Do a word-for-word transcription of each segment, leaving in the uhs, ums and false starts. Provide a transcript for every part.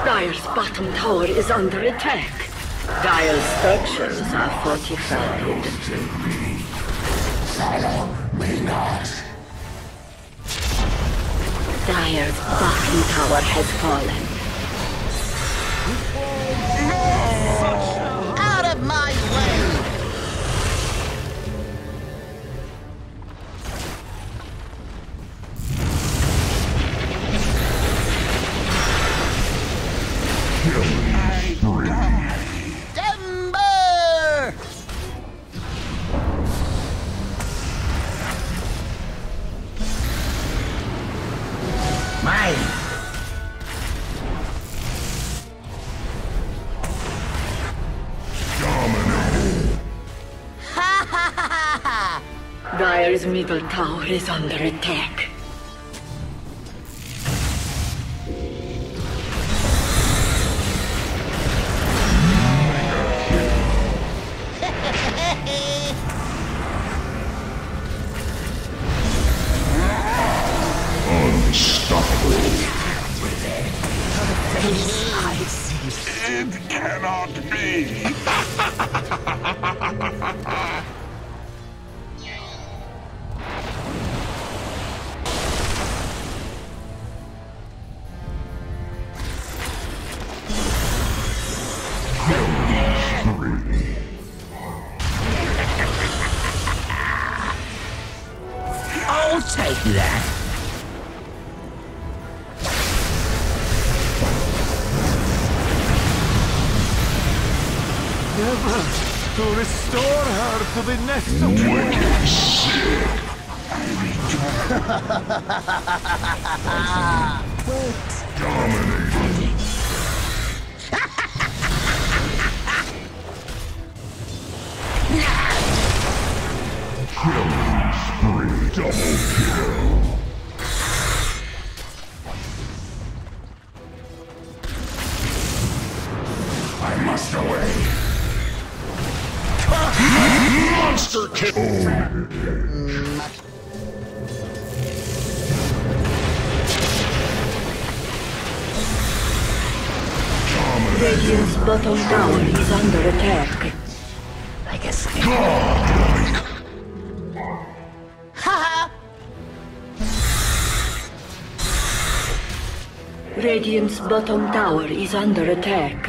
Dire's bottom tower is under attack. Dire's structures are fortified. Follow me not. Dire's bottom tower has fallen. Out of my way! Timber! Mine. Ha ha ha ha ha! Dire's middle tower is under attack. Unstoppable. I see. It cannot be. I'll take that. Never to restore her to the nest of Wicked sick. Dominating. Killing spree. Double kill. I must away. Monster kill. Radiant's bottom tower is under attack. I guess. Godlike. Ha Radiant's bottom tower is under attack.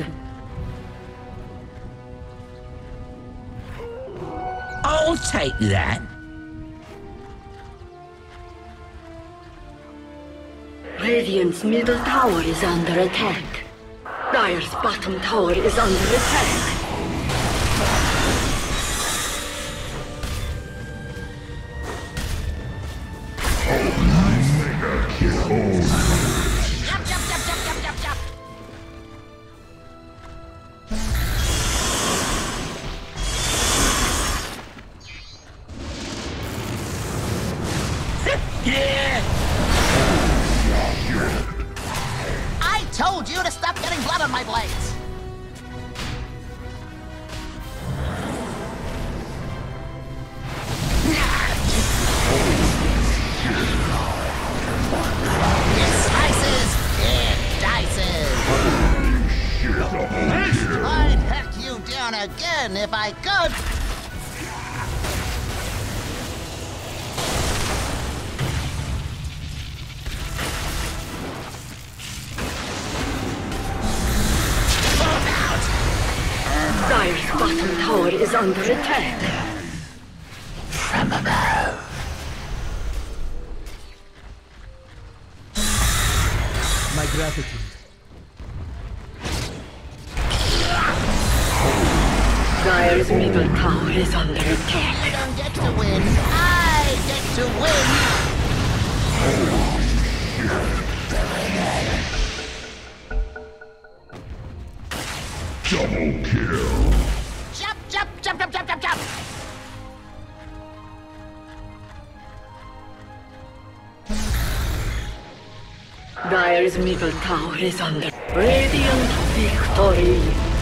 I'll take that. Radiant's middle tower is under attack. Dire's bottom tower is under attack. Mega kill. Yup, yup, yup, yup, yup, yup, yup. Yeah. I told you to stop getting blood on my blades. It slices, it dices. I'd hack you down again if I could. Dire's bottom tower is under attack. From above. my gratitude. Dire's middle tower is under attack. I don't get to win. I get to win. Double kill. Jump, jump, jump, jump, jump, jump, jump. Dire's middle tower is under radiant victory.